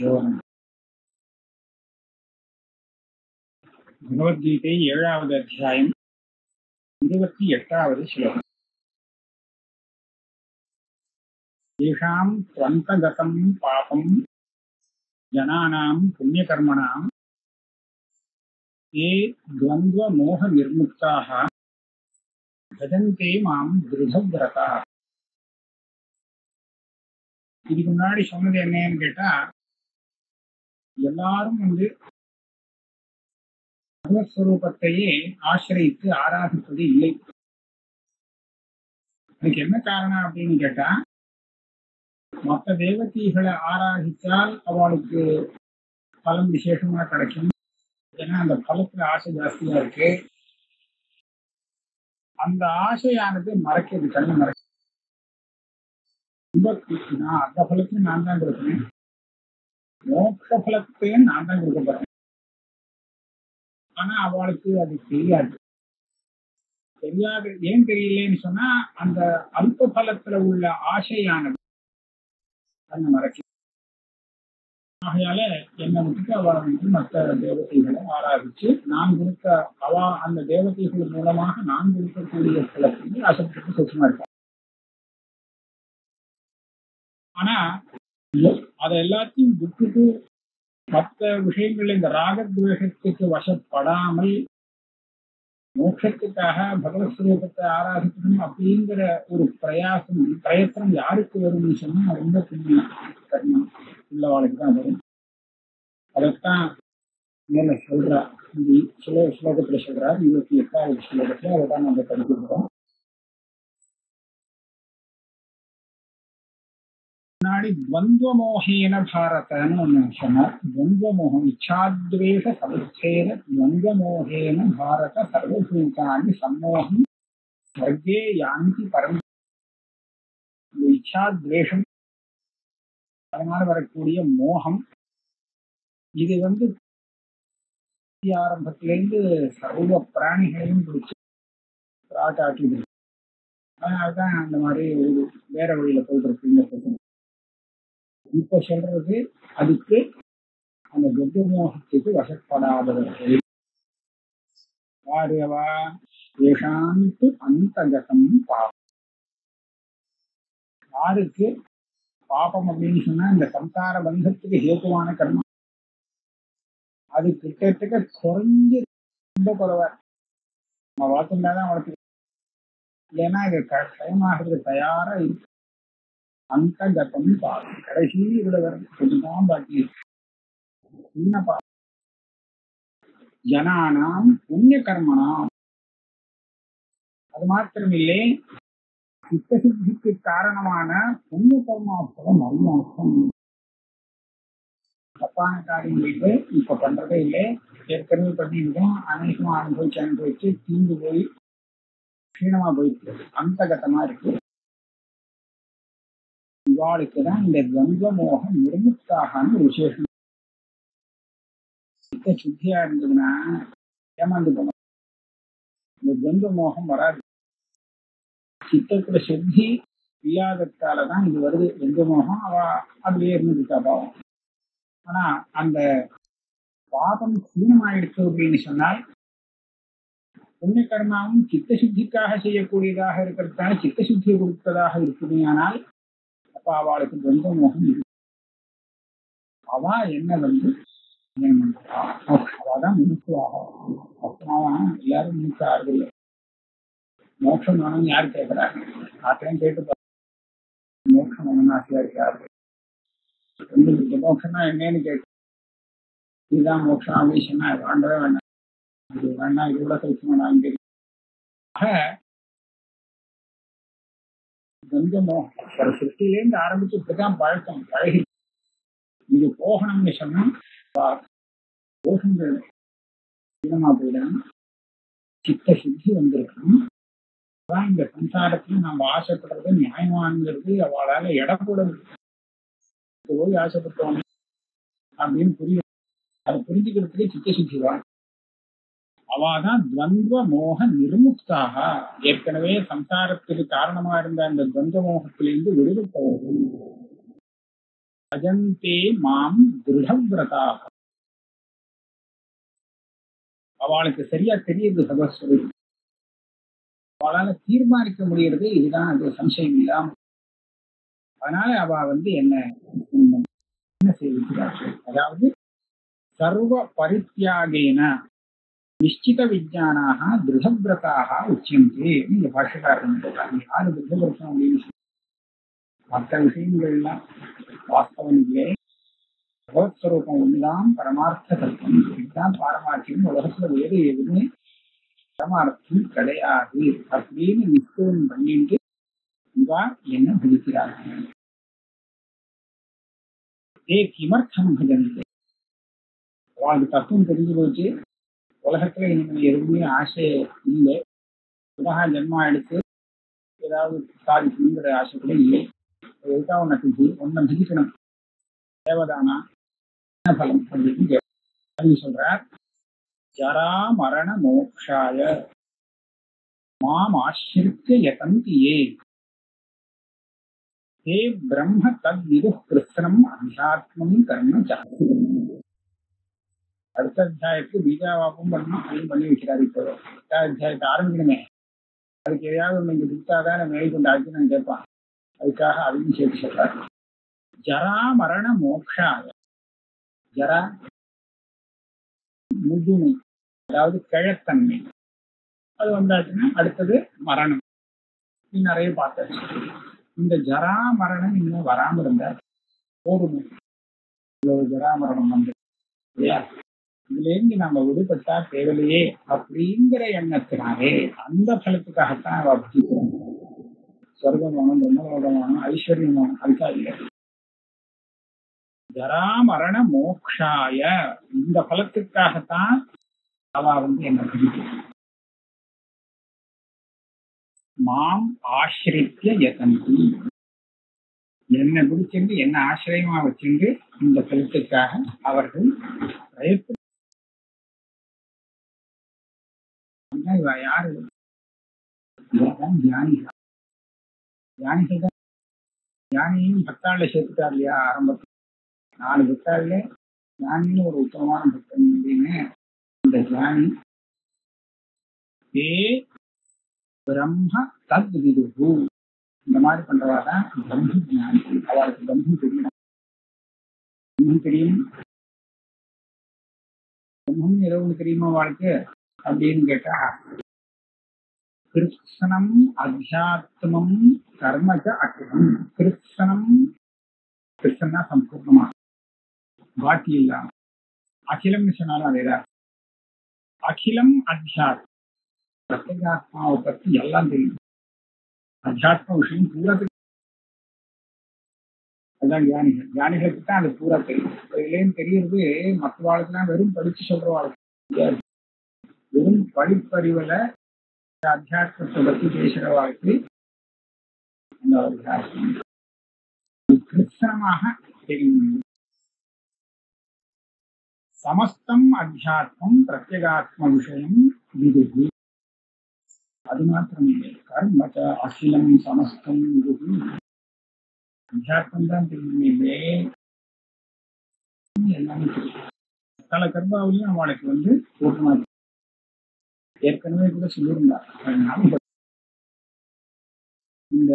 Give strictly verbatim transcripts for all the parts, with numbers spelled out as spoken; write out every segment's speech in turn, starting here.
गुरुभ्यो नमः। भगवद्गीते ஏழாவது அத்தியாயம் இருபத்தி எட்டாவது ஸ்லோகம். ஏஷாம் த்வந்தகதம் பாபம் ஜனானாம் புண்ணியகர்மணாம் ஏ துவந்த்வ மோக நிர்முக்தாக பஜந்தே மாம் திருடவ்ரதா. இதுக்கு முன்னாடி சொன்னது என்னன்னு கேட்டா, எல்லாரும் வந்து பகவத்ஸ்வரூபத்தையே ஆசிரியத்து ஆராதிப்பது இல்லை. அதுக்கு என்ன காரணம் அப்படின்னு கேட்டா, மற்ற தேவதைகளை ஆராதித்தால் அவளுக்கு பலம் விசேஷமா கிடைக்கும். ஏன்னா அந்த பலத்துல ஆசை ஜாஸ்தியா இருக்கு. அந்த ஆசையானது மறைக்கிறது, கண்ணு மறைக்க. நான் அந்த பலத்தையும் நான் தான் கொடுக்கிறேன், மோட்ச பலத்தையும் நான் தான் கொடுக்க போறேன். ஆனா அவளுக்கு அது தெரியாது. தெரியாது ஏன் தெரியலன்னு சொன்னா, அந்த அல்ப பலத்துல உள்ள ஆசையானது கண்ணை மறைக்கும். ஆகையால என்னை விட்டுட்டு அவளை வந்து மற்ற தேவதைகளை ஆராதிச்சு நான் கொடுத்த அவ அந்த தேவதைகள் மூலமாக நான் கொடுக்கக்கூடிய பலத்தையும் ஆசைப்பட்டு சுத்தமா இருப்பான். ஆனா அதை எல்லாத்தையும் விட்டுட்டு மற்ற விஷயங்கள் இந்த ராகத்வேஷத்துக்கு வசப்படாமல் மோட்சத்துக்காக பகவத் ஸ்வரூபத்தை ஆராதிக்கணும் அப்படிங்கிற ஒரு பிரயாசம் பிரயத்தனம் யாருக்கு வரும்னு சொன்னா ரொம்ப புண்ணியம் கர்மம் உள்ளவாளுக்கு தான் வரும். அதைத்தான் மேல சொல்றா, இந்த சில ஸ்லோகத்துல சொல்றார். இருபத்தி எட்டாவது ஸ்லோகத்துல அதை தான் நம்ம படிக்கிறோம். முன்னாடி துவந்தமோகேன பாரதன்னு ஒண்ணு சொன்னார். துவந்தமோகம் இச்சாத்வேஷ சமுச்சேன துவந்தமோகேன பாரத சர்வபூதானி சம்மோகம் ஸ்வர்கே யாந்தி பரம். இந்த இச்சாத்வேஷம், அதனால வரக்கூடிய மோகம், இது வந்து ஆரம்பத்திலேருந்து சர்வ பிராணிகளையும் பிடிச்சி ஆட்டாட்டி. அதனால்தான் அந்த மாதிரி ஒரு வேற வழியில போயிட்டு இப்ப சொல்றது, அதுக்கு அந்த துர்மோகத்துக்கு வசப்படாதவர்கள் யாருவா? ஏஷாந்து அந்தகதம் பாபம். யாருக்கு பாபம் அப்படின்னு சொன்னா, இந்த சம்சார பந்தத்துக்கு ஹேதுவான கர்மம் அது கிட்டத்தட்ட குறைஞ்சு ரொம்ப குறைவார். நம்ம வளர்த்துட்டாதான் வளர்த்து, இல்லைன்னா இது கயமாகிறது தயாரா இருக்கு. அந்த கத்தம் பாபம் கடைசி இதுல வரதான் பாக்கி என்ன பாபம்? ஜனானாம் புண்ணிய கர்மனாம். அது மாத்திரமில்லை, சித்த சித்திக்கு காரணமான புண்ணிய கர்மாக்களும் அறியாசம். தப்பான காரியங்களுக்கு இப்ப பண்றதே இல்லை, ஏற்கனவே பண்ணிருக்கோம். அநேகமா அனுபவிச்சு அனுபவிச்சு தீந்து போய் க்ஷீணமா போயிட்டு அந்த கட்டமா இருக்கு. இவாளுக்குதான் இந்த துவந்த மோகம் நிர்முக்தாகனு ஒரு விசேஷம். சித்த சுத்தியா இருந்ததுன்னா ஏமாந்து போனோம், இந்த துவந்த மோகம் வராது. சித்தத்துல சுத்தி இல்லாததாலதான் இது வருது. துவந்த மோகம் அவ அதுலயே இருந்துட்டா பாவம். ஆனா அந்த பாபம் சீனமாயிடுச்சு அப்படின்னு சொன்னால், புண்ணிய கர்மாவும் சித்த சுத்திக்காக செய்யக்கூடியதாக இருக்கிறதுனால சித்த சுத்தியை கொடுத்ததாக இருக்குது. ஆனால் அப்ப அவளுக்கு துவந்த மோகம் இருக்கு. அவ என்ன வந்து அவதான் முழுசுவாக அப்புறம் எல்லாரும் முழுக்க ஆறுதில்லை. மோட்சம் வேணும்னு யாரு கேட்கிறாங்க? ஆத்திரம் கேட்டு மோட்சம் வேணும்னு ஆசையா இருக்காரு. மோட்சம்னா என்னன்னு கேட்டு, இதுதான் மோட்சம் அப்படின்னு சொன்னா வேண்டவே வேண்டாம், இது வேண்டாம், இது கூட கழிச்சு வேண்டாம். துவந்த மோகம் ஒரு சிருஷ்டிலேருந்து ஆரம்பிச்சு இப்பதான் பழக்கம் பழகி. இது போகணும்னு சொன்னா போகங்கள் சீனமா போயிடணும், சித்த சுத்தி வந்திருக்கணும். அதான் இந்த சம்சாரத்துல நம்ம ஆசைப்படுறது நியாயமானது. அவளால இடம் கூட போய் ஆசைப்பட்டோம் அப்படின்னு புரியும். அதை புரிஞ்சுக்கிறதுக்கு சித்த சுத்தி தான். அவாதான் துவந்த மோக நிர்முக்தாக, ஏற்கனவே சம்சாரத்துக்கு காரணமா இருந்த அந்த துவந்த மோகத்திலிருந்து விடுபட்டவர்கள். அஜந்தே மாம் திருடவிரதா. அவளுக்கு சரியா தெரியுது சகோஸ்வரி, அவளால தீர்மானிக்க முடியறது இதுதான், அது சம்சயம் இல்லாம. அதனால அவ வந்து என்ன என்ன செய்கிறார்கள், அதாவது சர்வ பரித்தியாகேன நிச்சித விஜயானாக திருடவிரதாக உச்சியந்தே. இந்த பாஷக்காரன் சொல்றாங்க, யாரு திருடவிரதம் அப்படின்னு மற்ற விஷயங்கள்லாம் வாஸ்தவம் இல்லை, பகவத்ஸ்வரூபம் ஒன்றுதான் பரமார்த்த தத்துவம், இதுதான் பாரமார்த்தியம், உலகத்துல வேறு எதுவுமே பரமார்த்தம் கிடையாது அப்படின்னு நிச்சயம் பண்ணிட்டு இவா என்ன பிடிக்கிறார்கள். ஏ கிமர்த்தம் பஜன்தே, அவளுக்கு தத்துவம் தெரிஞ்சு போச்சு, உலகத்துல இனிமேல் எதுவுமே ஆசை இல்லை, புதகா ஜென்மா எடுத்து ஏதாவது சாதிக்கணுங்கிற ஆசை கூட இல்லை, எதுக்காக ஒன்ன பிடிச்சி ஒன்ன பிடிக்கணும், தேவதானா என்ன பலம் அப்படின்னு சொல்றார். ஜரா மரண மோக்ஷாய மாம் ஆசிரித்ய யதந்தி யே தே பிரம்ம தத் விதுः கிருஷ்ணம் அத்தியாத்மம் கர்ம சாஸ்தி. அடுத்த அத்தியாயத்துக்கு பீஜாவாப்பம் பண்ணணும், அதையும் பண்ணி வைக்கிறாரு. இப்போ அத்தியாயத்தை ஆரம்பிக்கணுமே, அதுக்கு எதையாவது ஒன்று இங்கே கொடுத்தாதான் நம்ம எழுதி கொண்டு அர்ஜுனன் கேட்பான், அதுக்காக அதையும் சேர்த்து சொல்றாரு. ஜரா மரண மோக்ஷாய, ஜரா முதுமை, அதாவது கிழத்தன்மை, அது வந்தாச்சுன்னா அடுத்தது மரணம். நிறைய பார்த்தாச்சு. இந்த ஜரா மரணம் இன்னும் வராம இருந்தா போதுமே, ஜரா மரணம் வந்து இல்லையா, இதுல இருந்து நம்ம விடுபட்டா தேவையில்லையே அப்படிங்கிற எண்ணத்தினாலே அந்த பலத்துக்காகத்தான் அவ பக்திக்கிறோம். சொர்க்கமானம், பிரம்மலோகமானம், ஐஸ்வர்யமானம், அதுக்காக இல்லை. ஜரா மரண மோக்ஷாய, இந்த பலத்துக்காகத்தான் அவ வந்து என்ன பிடிக்கும். மாம் ஆசிரித்ய யதந்தி, என்னை பிடிச்சிருந்து என்ன ஆசிரியமா வச்சிருந்து இந்த பலத்துக்காக அவர்கள் பிரயத்தனம். யாரு ஞானிகள், ஞானிகள் தான். ஞானியும் பக்தாள்ல சேர்த்துட்டார் இல்லையா, ஆரம்பத்தில் நாலு பக்தாள்ல ஞானின்னு ஒரு உத்தமமான பக்தன் அப்படின்னு. இந்த ஞானி ஏ பிரம்ம தத் விதுஹு, இந்த மாதிரி பண்றவாதான் பிரம்ம ஞானி. அவளுக்கு பிரம்மம் தெரியும், பிரம்மம் தெரியும். பிரம்மம் ஏதோ ஒன்று தெரியுமா அவளுக்கு அப்படின்னு கேட்டா, கிருஷ்ணம் அத்தியாத்மம் கர்மச்ச அகிலம். கிருஷ்ணம், கிருஷ்ணனா சம்பூர்ணமா, பாக்கி இல்லாம. அகிலம்னு சொன்னாலும் அதேதான். அகிலம் அத்தியாத்மம், பிரத்யேகாத்மாவை பற்றி எல்லாம் தெரியும். அத்தியாத்ம விஷயம் பூரா தெரியும். அதுதான் ஞானிகள். ஞானிகளுக்கு தான் அது பூரா தெரியும். இதுலேயும் தெரியறது மற்ற வாழ்க்கைலாம் வெறும் படிச்சு சொல்ற வாழ்க்கை, வெறும் படிப்பறிவுல அத்தியாத்மத்தை பற்றி பேசுற வாழ்க்கை கிருஷ்ணமாக தெரியும். சமஸ்தம் அத்தியாத்மம் பிரத்யேகாத்ம விஷயம் விதுஹு. அது மாத்திரமில்லை, கர்மச்ச அகிலம் சமஸ்தம் விதுஹு. அத்தியாத்மம் தான் தெரியுமே, எல்லாமே தெரியும். பல கர்மாவிலையும் அவளுக்கு வந்து பூர்ணமா ஏற்கனவே கூட சொல்லியிருந்தார். அதனால இந்த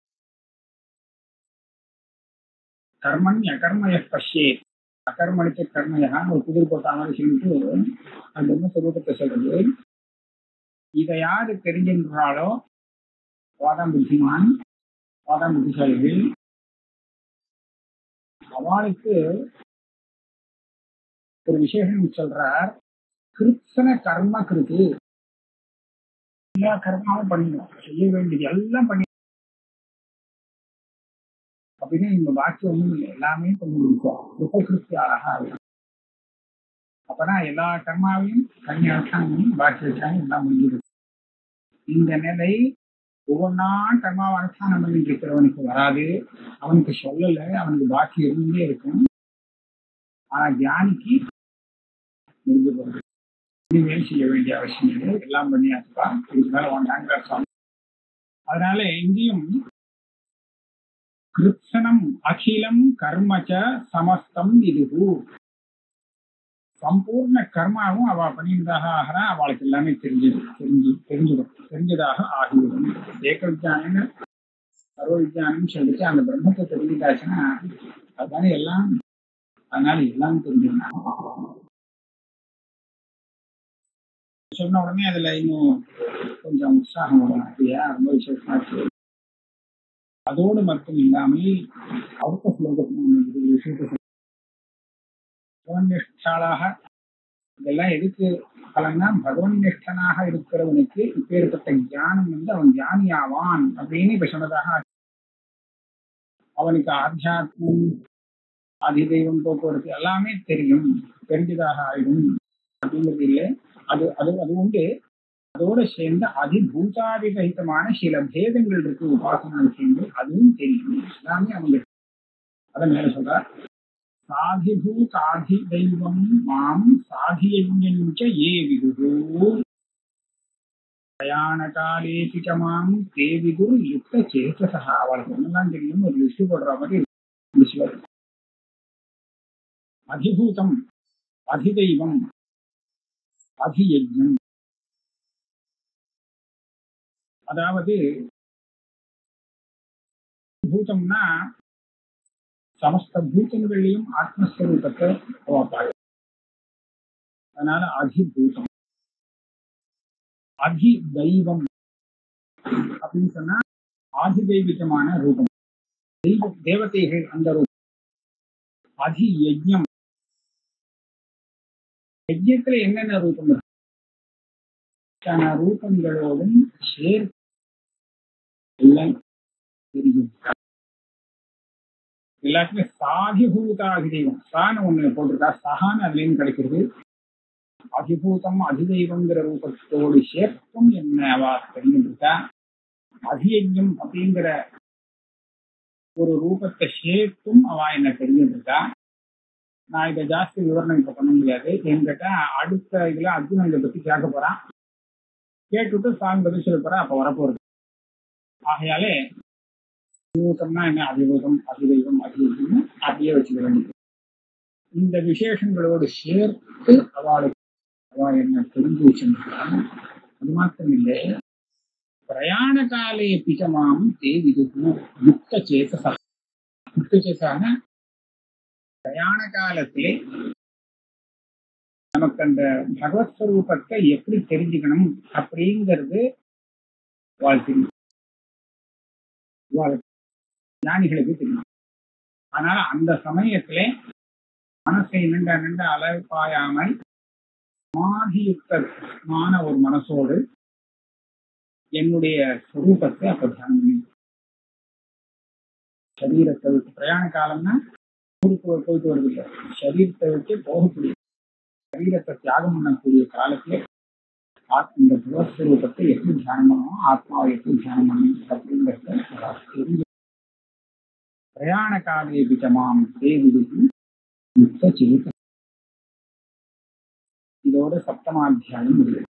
கர்மன் அகர்மய பஷ்யே அகர்மணிக்க கர்மயான்னு ஒரு புதிர் போட்ட மாதிரி சொல்லிட்டு அந்த என்ன சொல்வதற்கு சொல்றது, இதை யாரு தெரிஞ்சின்றாலோ வாதம் புத்திமான், வாதம் புத்திசாலிகள், அவளுக்கு ஒரு விசேஷம் சொல்றார். கிருஷ்ண கர்ம கிருத்து, எல்லா கர்மாவும் பண்ணிடும், செய்ய வேண்டியது எல்லாம் பண்ணி அப்படின்னா இந்த பாக்கி ஒண்ணும் இல்லை, எல்லாமே பண்ணி முடிச்சோம். உபகிருத்தி அழகா இருக்கும். அப்பனா எல்லா கர்மாவையும் தனி அனுஷ்டானமும் பாக்கி வச்சாங்க, எல்லாம் முடிஞ்சிருக்கு. இந்த நிலை ஒவ்வொன்னா கர்மாவை அனுஷ்டானம் பண்ணிட்டு இருக்கிறவனுக்கு வராது. அவனுக்கு சொல்லல, அவனுக்கு பாக்கி இருந்தே இருக்கும். ஆனா ஞானிக்கு முடிஞ்சு போகுது, இனிமேல் செய்ய வேண்டிய அவசியம் இல்லை, எல்லாம் பண்ணியாச்சுப்பா, இதுக்கு மேல வந்தாங்க. அதனால இங்கேயும் கிருத்சனம் அகிலம் கர்மச்ச சமஸ்தம் இதுகு. சம்பூர்ண கர்மாவும் அவ பண்ணியதாக ஆகிறா, அவளுக்கு எல்லாமே தெரிஞ்சு தெரிஞ்சு தெரிஞ்சிடும் தெரிஞ்சதாக ஆகிவிடும். ஏக விஜயானம் சர்வ விஜயானம் சொல்லிட்டு அந்த பிரம்மத்தை தெரிஞ்சுட்டாச்சுன்னா அதுதானே எல்லாம். அதனால எல்லாம் தெரிஞ்சுக்கணும். சொன்ன உடனே அதுல இன்னும் கொஞ்சம் உற்சாகம் வரும். அப்படியா, ரொம்ப விசேஷமா இருக்கு. அதோடு மட்டும் இல்லாமல் அடுத்த ஸ்லோகத்தில் விஷயத்தை பகவன்னிஷ்டாளாக இதெல்லாம் எதுக்கு பலன்னா, பகவன் நிஷ்டனாக இருக்கிறவனுக்கு இப்பேற்பட்ட ஞானம் வந்து அவன் ஞானி ஆவான் அப்படின்னு இப்ப சொன்னதாக. அவனுக்கு ஆத்தியாத்மம் அதிதெய்வம் போக்குவரத்து எல்லாமே தெரியும், தெரிஞ்சதாக ஆயிடும் அப்படிங்கிறது இல்லை. அது அது அது உண்டு. அதோட சேர்ந்து அதிபூதாதிசகிதமான சில பேதங்கள் இருக்கு உபாசனா விஷயங்கள், அதுவும் தெரியும். எல்லாமே அவங்க அதை மேல சொல்றார். சாதிபூத் ஆதி தெய்வம் மாம் சாதியஞ்ச ஏ விதுகு பிரயாணகாலே பிகமாம் தே விதுர் யுக்த சேதசா. அவளுக்கு ஒன்னெல்லாம் தெரியும், ஒரு லிஸ்ட் போடுற மாதிரி. அதிபூதம் அதிதெய்வம் அதியஜ்ஞம், அதாவது பூதம்னா சமஸ்த பூதங்களையும் ஆத்மஸ்வரூபத்தை பார்ப்பாங்க. அதனால அதிபூதம். அதி தெய்வம் அப்படின்னு சொன்னா ஆதிதெய்வீகமான ரூபம், தெய்வ தேவதைகள் அந்த ரூபம். அதி யஜ்ஞம், யஜ்யத்துல என்னென்ன ரூபம் இருக்கு ரூபங்களோடும் சேர்த்து எல்லாம் தெரியும். எல்லாத்துக்குமே சாதிபூதாதி தெய்வம் சான்னு ஒண்ணு போட்டிருக்கா, சகான்னு அதுலேயும் கிடைக்கிறது. அதிபூதம் அதிதெய்வங்கிற ரூபத்தோடு சேர்த்தும் என்ன அவ தெரிஞ்சுருக்கா. அதியஜ்ஞம் அப்படிங்கிற ஒரு ரூபத்தை சேர்த்தும் அவ என்ன தெரிஞ்சுருக்கா. நான் இதை ஜாஸ்தி விவரணம் இப்ப பண்ண முடியாது. என்கிட்ட அடுத்த இதுல அர்ஜுனன் இதை பத்தி கேட்க போறான், கேட்டுட்டு சாங் பதில் சொல்ல போறேன், அப்ப வரப்போறது. ஆகையாலே அதிபூதம்னா என்ன, அதிபூதம் அதிதெய்வம் அதியஜ்ஞம் அப்படியே வச்சுக்க வேண்டியது. இந்த விசேஷங்களோடு சேர்த்து அவளுக்கு அவ என்ன தெரிஞ்சு வச்சிருக்காங்க. அது மாத்திரம் இல்லை, பிரயாண காலே பிகமாம் தே விதுகு யுக்த சேதசா. யுக்த சேதசான பிரயாண காலத்திலே நமக்கு அந்த பகவத் ஸ்வரூபத்தை எப்படி தெரிஞ்சுக்கணும் அப்படிங்கிறது வாழ்க்கை ஞானிகளுக்கு தெரியும். அதனால அந்த சமயத்திலே மனசை நின்ற நின்ற அலைப்பாயாமல் சமாதியுக்தமான ஒரு மனசோடு என்னுடைய ஸ்வரூபத்தை அப்ப தியானம் பண்ணி, சரீரத்தை விட்டு பிரயாண காலம்னா ஊருக்கு போயிட்டு வருது இல்லை, சரீரத்தை விட்டு போகக்கூடிய சரீரத்தை தியாகம் பண்ணக்கூடிய காலத்திலே இந்த புவஸ்வரூபத்தை எப்படி தியானம் பண்ணணும், ஆத்மாவை எப்படி தியானம் பண்ணணும் அப்படிங்கிறத தெரிஞ்சு பிரயாண காலே பிகமாம் தே விதுகு யுக்த சேதசா. இதோட சப்தமாத்தியாயம் முடியும்.